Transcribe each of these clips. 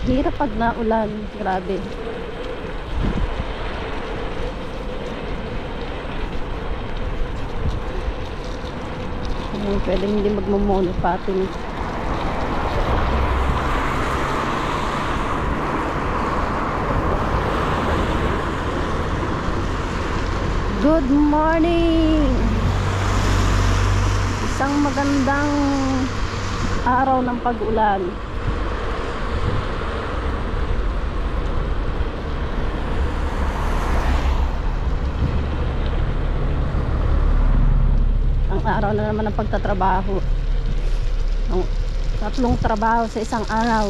Hirap pag naulan, grabe. Pwede hindi magmamonopatting. Good morning! Isang magandang araw ng pag-ulan. Ang araw na naman ng pagtatrabaho. Tatlong trabaho sa isang araw.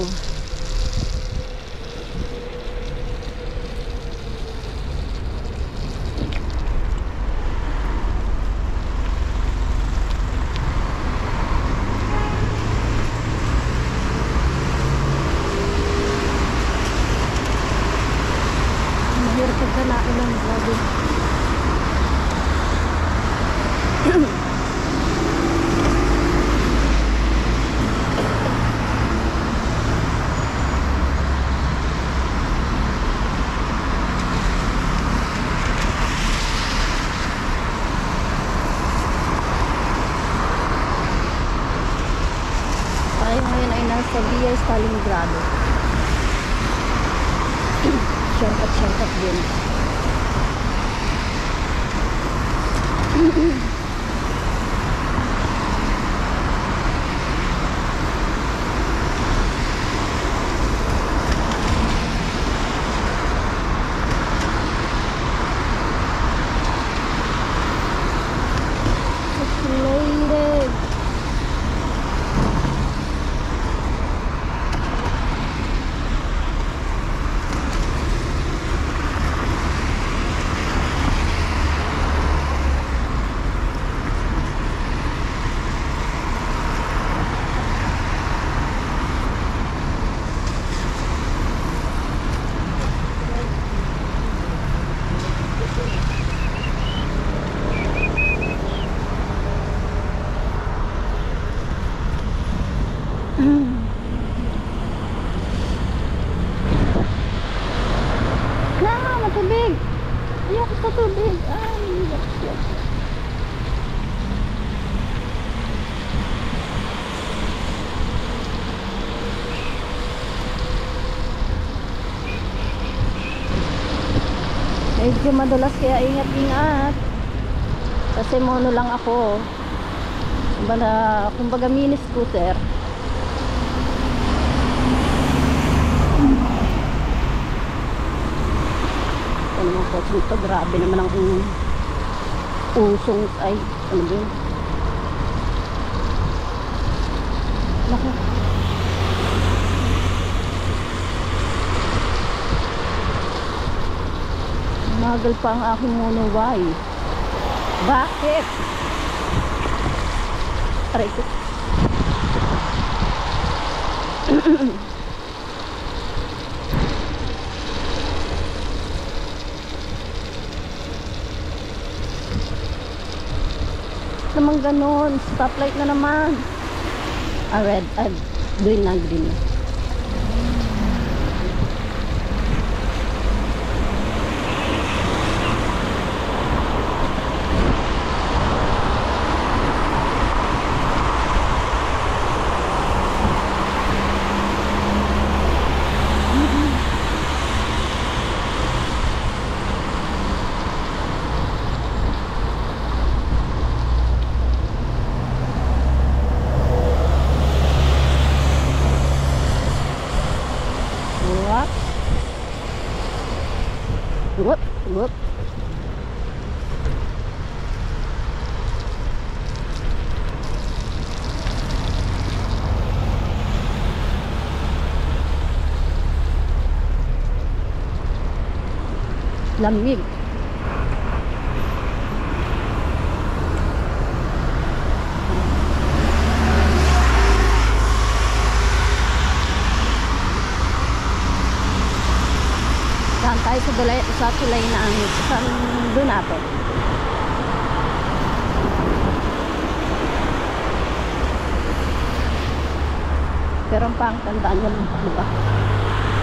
Mahirap pagka naulan, grabe. Tayo ngayon ay nasa Via Stalingrado. Shortcut din. Populated. Matubig. Ayoko sa tubig. Ay, yakyak. Medyo madalas kaya ingat-ingat. Kasi mono lang ako. Kumbaga mini scooter. Ano po dito, grabe naman ang usong, ay ano ba yun? Naku, magal pa ang aking monoway. Bakit? Aray ko. Naman ganon, stoplight na naman. Red, green na, green na. Whoop. Lamig. Saan tayo sa tulay na ang saan doon natin? Pero ang pang tandaan yun, diba?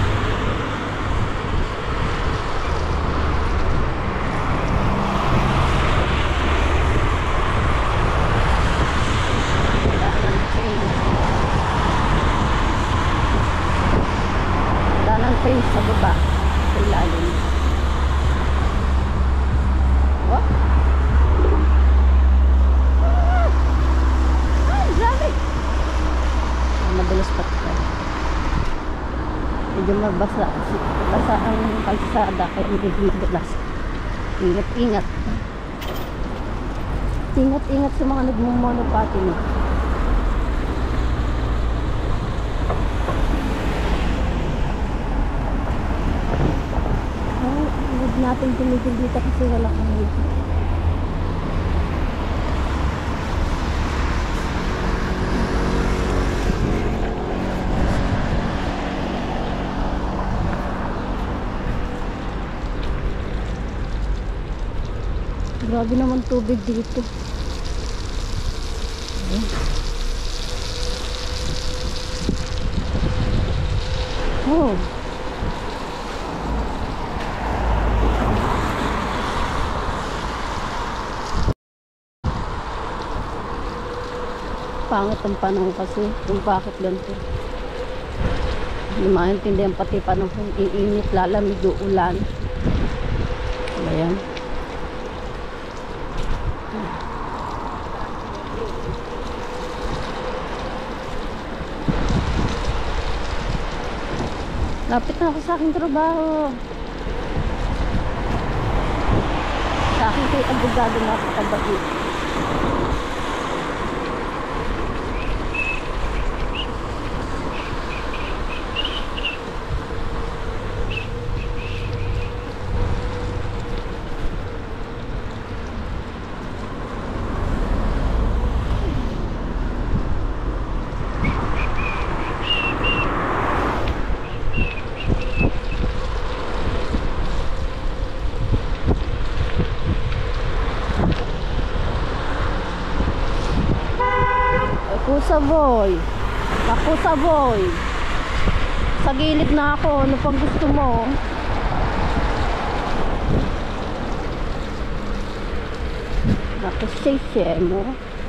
basa. Basa ang kalsada kaya medyo madulas. Ingat-ingat. Ingat-ingat sa mga nagmumonopatin. Huwag natin tumigil dito kasi wala kang dito. Grabe naman tubig dito. Oh. Pangit ang panahon kasi kung bakit ganito. Hindi maintindihan pati panahon. Iinit, lalamig, uulan. Ayan. Lapit na ako sa aking trabaho. Sa akin kay abogado na ako kabagi. Kusa boy. Kakusa boy. Sa gilid na ako. Ano pang gusto mo? Nakusisye mo.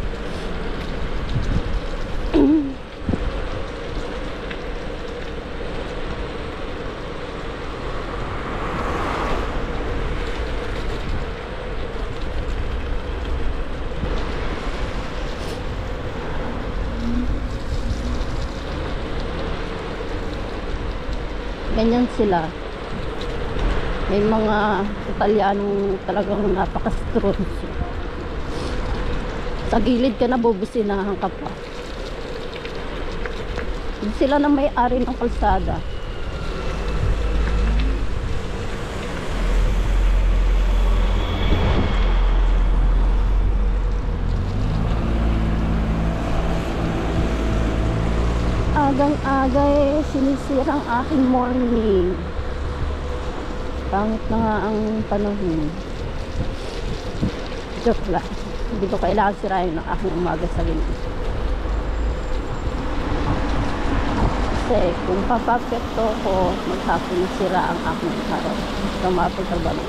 Ganyan sila. May mga Italianong talagang napaka-strong. Sa gilid ka na, bubusinahan ka pa. Sila na may-ari ng kalsada. Agang-aga sinisirang aking morning. Pangit na nga ang panahon. Joke lang. Hindi ko kailangan sirain ng aking umaga sa ganyan. Kasi kung papapekto ko, maghapon na sira ang aking araw. Sa mapagtrabaho.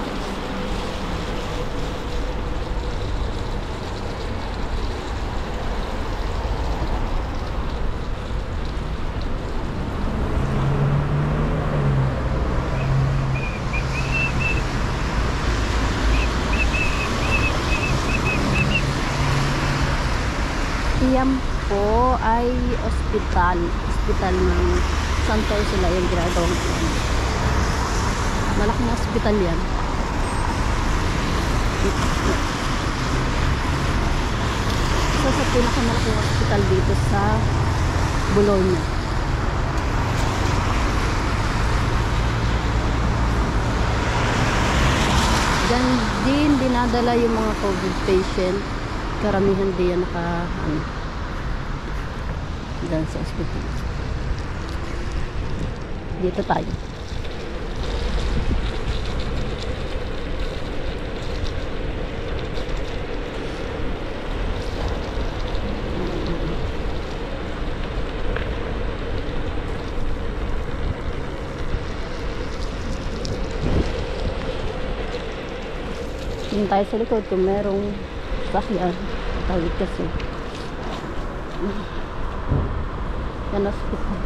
Yan po ay ospital ng Santa Ursula yung ginagawang yan. Malaking ospital yan. Isa sa pinakamalaking ospital dito sa Bologna. Diyan din dinadala yung mga COVID patient. Karamihan diyan dyan sa hospital. Dito tayo. Tingin tayo sa likod kung merong sakyan. Tawid kasi. Yan hospital.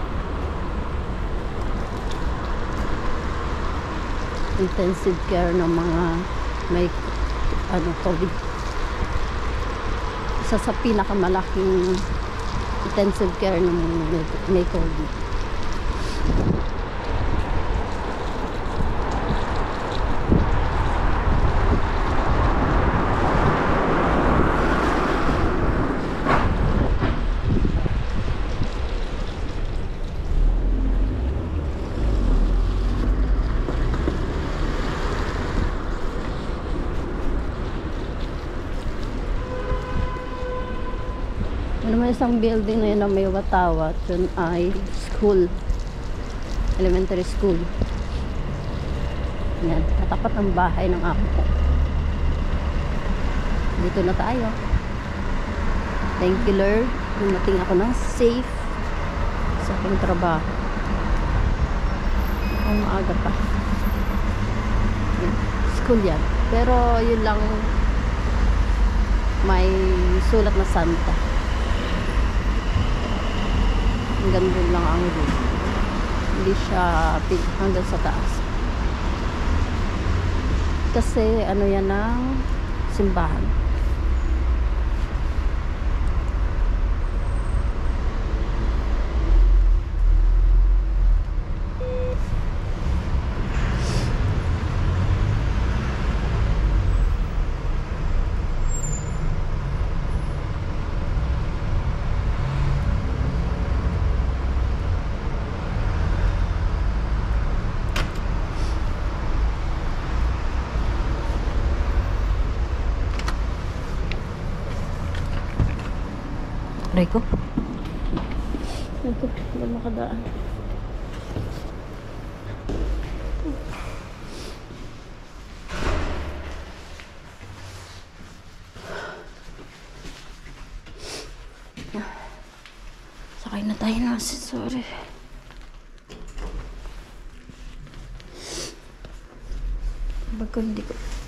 Intensive care ng mga may COVID. Isa sa pinakamalaking intensive care ng may COVID. Alam mo, isang building na yun na may watawat, yun ay school. Elementary school. Yan, katapat ng bahay ng amo ko. Dito na tayo. Thank you, Lord. Dumating ako ng safe sa aking trabaho. Ang maaga pa. Yan, school yan. Pero yun lang, may sulat na Santa. Hanggang doon lang ang room. Hindi siya hanggang sa taas. Kasi ano yan ng simbahan. Aray ko. Ito, hindi makadaan. Sakay na tayo na. Sorry. Bago hindi ko